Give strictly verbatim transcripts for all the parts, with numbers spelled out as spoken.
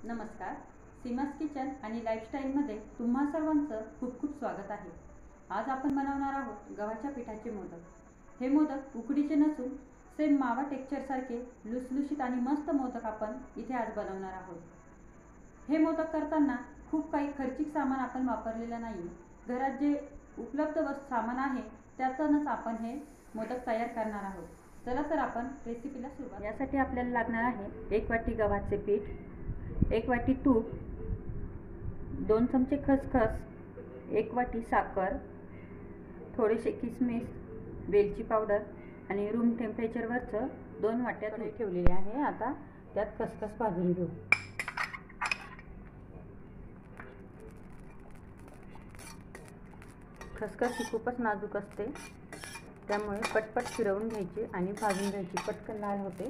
नमस्कार, सीमास किचन आणि लाईफस्टाईलमध्ये तुम्हा सर्वांचं खूप खूप स्वागत आहे। आज आपण बनवणार आहोत गव्हाच्या पिठाचे मोदक। हे मोदक उकडीचे नसून सेम मावा टेक्स्चरसारखे लुसलुशीत आणि मस्त मोदक आपण इथे आज बनवणार आहोत। हे मोदक करताना खूप काही खर्चिक सामान आपण वापरलेलं नाही। घरात जे उपलब्ध वस्तू सामान आहे त्यातूनच आपण हे मोदक तयार करणार आहोत। चला तर आपण रेसिपीला सुरुवात। यासाठी आपल्याला लागणार आहे एक वाटी गव्हाचे पीठ, एक वाटी तूप, दोन चमचे खसखस, एक वाटी साखर, थोडेसे किसमिस, वेलची पावडर आणि रूम टेम्परेचरवरचं दोन वाट्या दूध ठेवलेले आहे। आता त्यात खसखस भाजून घेऊ। खसखस ही खूपच नाजूक असते, त्यामुळे पटपट फिरवून घ्यायची आणि भाजून घ्यायची, पटकन लाल होते।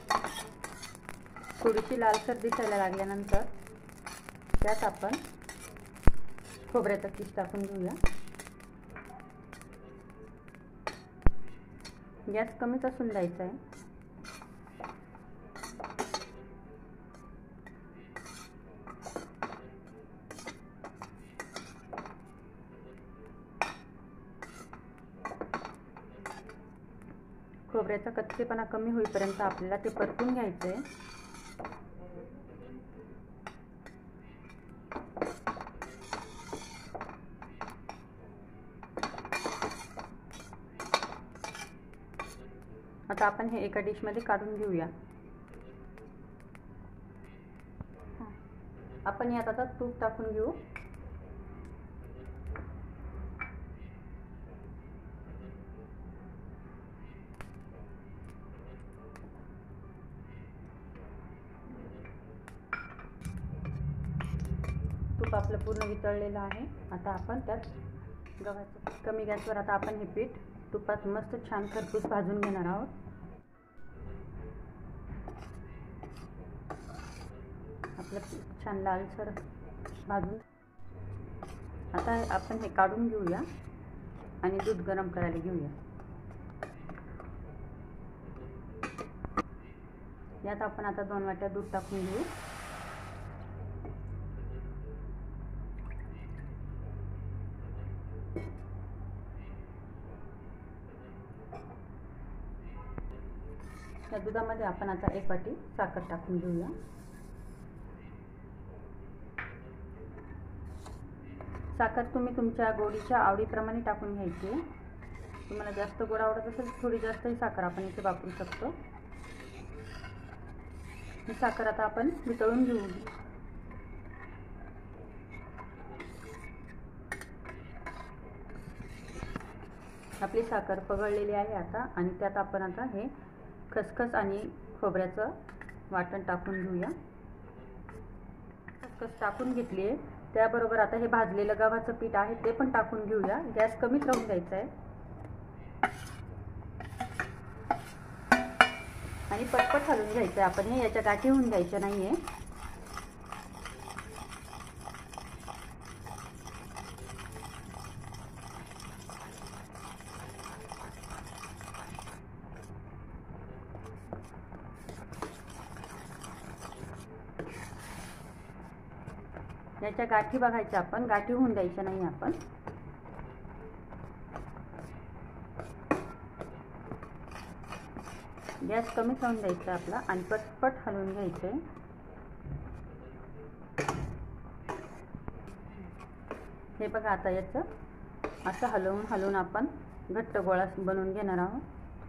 थोडीशी लालसर दिसायला लागल्यानंतर त्यात आपण खोबऱ्याचा किस टाकून घेऊया। गॅस कमीच असून द्यायचा आहे। खोबऱ्याचा कच्चेपणा कमी होईपर्यंत आपल्याला ते परतून घ्यायचे आहे। आता आपण हे एका डिश मध्ये काढून घेऊया। आपण यात आता तूप टाकून घेऊ। तूप आपलं पूर्ण वितळलेलं आहे। आता आपण त्यात गव्हाचं कमी गॅसवर आता आपण हे पीठ तुपात मस्त छान खरपूस भाजून घेणार आहोत। आपलं पीठ छान लालसर भाजून आता आपण हे काढून घेऊया आणि दूध गरम करायला घेऊया। यात आपण आता दोन वाट्या दूध टाकून घेऊ। या दुधामध्ये आपण आता एक वाटी साखर टाकून घेऊया। साखर तुम्ही तुमच्या गोडीच्या आवडीप्रमाणे टाकून घ्यायची। तुम्हाला जास्त गोड आवडत असेल थोडी जास्तही साखर आपण इथे वापरू शकतो। ही साखर आता आपण वितळून घेऊ। आपली साखर पगळलेली आहे आता, आणि त्यात आपण आता हे खसखस आणि खोबऱ्याचं वाटण टाकून घेऊया। खसखस टाकून घेतली आहे, त्याबरोबर आता हे भाजलेलं गव्हाचं पीठ आहे ते पण टाकून घेऊया। गॅस कमीच राहून द्यायचा आहे आणि पटपट हलवून घ्यायचं आहे आपण हे, याच्या गाठी होऊन द्यायच्या नाहीये। याच्या गाठी बघायच्या आपण, गाठी होऊन द्यायच्या नाही आपण। गॅस कमी ठेवून द्यायचा आपला आणि पटपट हलवून घ्यायचे। हे बघा आता याचं असं हलवून हलवून आपण घट्ट गोळा बनवून घेणार आहोत।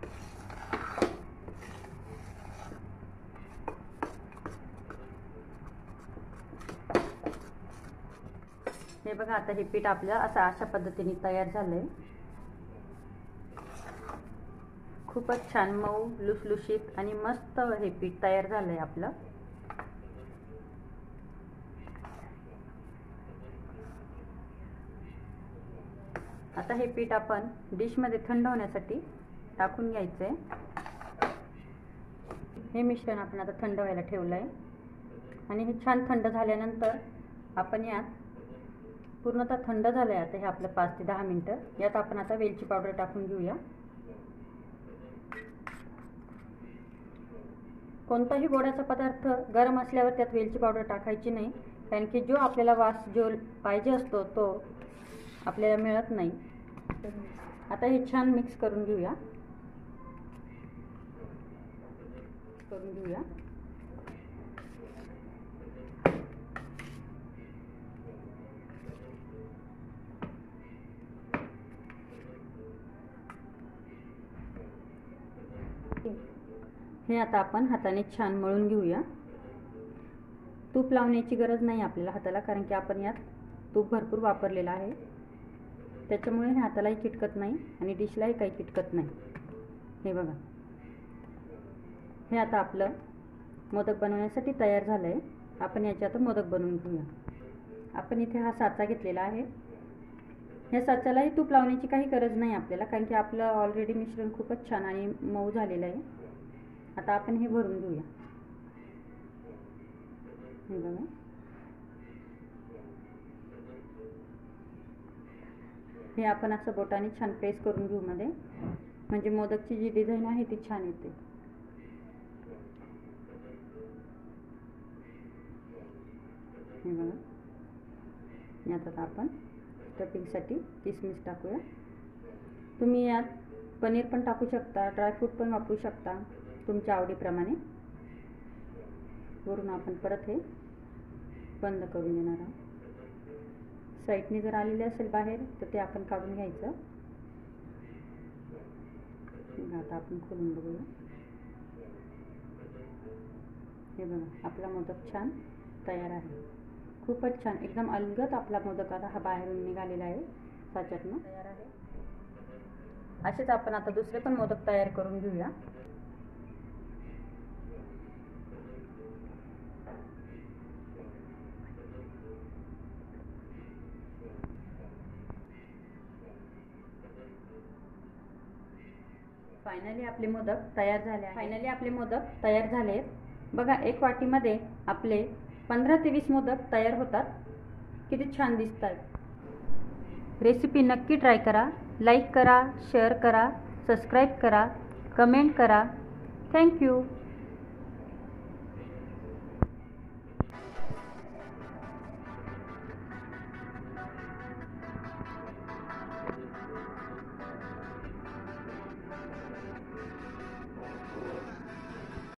हे बघा आता हे पीठ आपलं असं अशा पद्धतीने तयार झालंय। खूपच छान मऊ लुसलुशीत आणि मस्त हे पीठ तयार झालंय आपलं। आता हे पीठ आपण डिश मध्ये थंड होण्यासाठी टाकून घ्यायचंय। हे मिश्रण आपण आता थंड व्हायला ठेवलंय आणि हे छान थंड झाल्यानंतर आपण यात पूर्णतः थंड झालंय आता हे आपलं पाच ते दहा मिनिटं। यात आपण आता वेलची पावडर टाकून घेऊया। कोणताही गोडाचा पदार्थ गरम असल्यावर त्यात वेलची पावडर टाकायची नाही, कारण की जो आपल्याला वास जो पाहिजे असतो तो आपल्याला मिळत नाही. आता हे छान मिक्स करून घेऊया करून घेऊया हे आता आपण हाताने छान मळून घेऊया. तूप लावण्याची गरज नाही आपल्याला हाताला, कारण की आपण यात तूप भरपूर वापरलेलं आहे, त्याच्यामुळे हे हातालाही चिटकत नाही आणि डिशलाही काही चिटकत नाही. हे बघा, हे आता आपलं मोदक बनवण्यासाठी तयार झालं आहे. आपण याचे आता मोदक बनवून घेऊया. आपण इथे हा साचा घेतलेला आहे. या साच्यालाही तूप लावण्याची काही गरज नाही आपल्याला, कारण की आपलं ऑलरेडी मिश्रण खूपच छान आणि मऊ झालेलं आहे. आता आपण हे भरून घेऊया. हे बघा, हे आपण असं बोटाने छान प्रेस करून घेऊ मध्ये, म्हणजे मोदकची जी डिझाईन आहे ती छान येते. हे बघा, यात आता आपण स्टफिंगसाठी किसमिस टाकूया. तुम्ही यात पनीर पण टाकू शकता, ड्रायफ्रूट पण वापरू शकता तुमच्या आवडीप्रमाणे. वरून आपण परत हे बंद करून देणार आहोत. साईडने जर आलेले असेल बाहेर तर ते आपण काढून घ्यायचं. आता आपण खोलून बघूया. हे बघा, आपला मोदक छान तयार आहे. खूपच छान, एकदम अलगद आपला मोदक आता हा बाहेरून निघालेला आहे, साच्यातनं तयार आहे. असेच आपण आता दुसरे पण मोदक तयार करून घेऊया. फायनली आपले मोदक तयार झाले आहेत. फायनली आपले मोदक तयार झाले आहेत. बघा, एक वाटीमध्ये आपले पंधरा ते वीस मोदक तयार होतात. किती छान दिसत आहेत. रेसिपी नक्की ट्राय करा. लाईक करा, शेअर करा, सबस्क्राईब करा, कमेंट करा. थँक्यू.